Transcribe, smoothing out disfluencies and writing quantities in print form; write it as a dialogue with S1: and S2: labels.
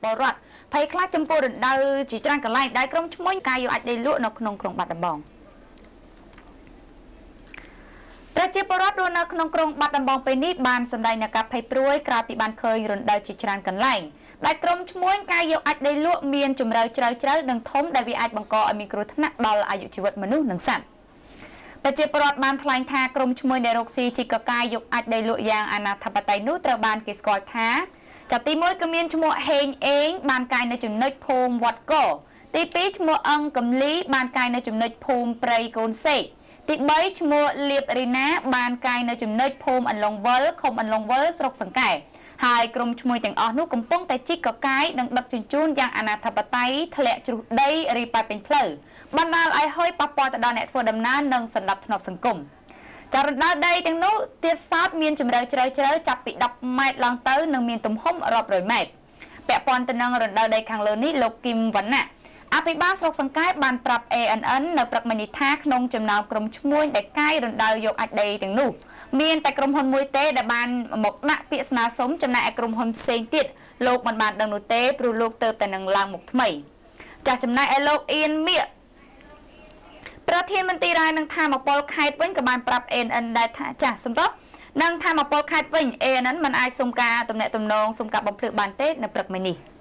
S1: ពលរដ្ឋភ័យខ្លាចចំពោះរណ្ដៅជាច្រើនកន្លែងដែលក្រុមឈ្មួញកាយយកអាចដេកលក់នៅក្នុងក្រុងបាត់ដំបងប្រជាពលរដ្ឋរស់នៅក្នុងក្រុងបាត់ដំបងពេលនេះបានសម្ដែងនៅការភ័យព្រួយក្រោយពីបានឃើញរណ្ដៅជាច្រើនកន្លែងដែលក្រុមឈ្មួញកាយយកអាចដេកលក់មានជម្រៅជ្រៅនិងធំដែលវាអាចបង្កឲ្យមានគ្រោះថ្នាក់ដល់អាយុជីវិតមនុស្សនិងសត្វប្រជាពលរដ្ឋបានថ្លែងថាក្រុមឈ្មួញដែលរកស៊ីជីកកាយយកអាចដេកលក់យ៉ាងអនាធបត័យនោះត្រូវបានគេស្គាល់ថាចាប់ទី1គឺមានឈ្មោះហេងអេងបានកាយនៅចំណុចភូមិវត្តកទី2ឈ្មោះអង្កំលីបានកាយនៅចំណុចភូមិព្រៃកូនសេកទី3ឈ្មោះលៀបរីណាបានកាយនៅចំណុចភូមិអន្លង់វលឃុំអន្លង់វលស្រុកសង្កែហើយក្រុមឈ្មួញទាំងអស់នោះកំពុងតែជីកកាយនិងដឹកជញ្ជូនយ៉ាងអនាធបត័យធ្លាក់ជ្រុះដីរីប៉ាច់ពេញផ្លូវបណ្ដាលឲ្យហុយប៉ះពាល់ទៅដល់អ្នកធ្វើដំណើរនិងសន្តិភាពសង្គមចារណ្ដាលដីទាំងនោះទៀតសោតមានជម្រៅជ្រៅចាប់ពី10ម៉ែត្រឡើងទៅនិងមានទំហំរាប់រយម៉ែត្រពាក់ព័ន្ធទៅនឹងរណ្ដាលដីខាងលើនេះលោកគឹមវណ្ណៈអភិបាលស្រុកសង្កែបានប្រាប់ ANN នៅព្រឹកមិញនេះថាក្នុងចំណោមក្រុមឈ្មួញដែលកាយរណ្ដៅយកអាចដីទាំងនោះមានតែក្រុមហ៊ុនមួយទេដែលបានមកដាក់ពាក្យស្នើសុំចំណែកឯក្រុមហ៊ុនផ្សេងទៀតលោកមិនបានដឹងនោះទេព្រោះលោកទៅតែនឹងឡើងមុខថ្មីចាស់ចំណែកឯលោកអៀនមៀកប្រធានមន្ត្រីរាយនឹងធម្មពលខេត្តវិញក៏បានប្រាប់ ANN ដែរថាចាស់សំដៅនឹងធម្មពលខេត្តវិញ ANN មិនអាចសុំការតំណែងតំណងសុំការបំភ្លឺបានទេនៅព្រឹកមិញនេះ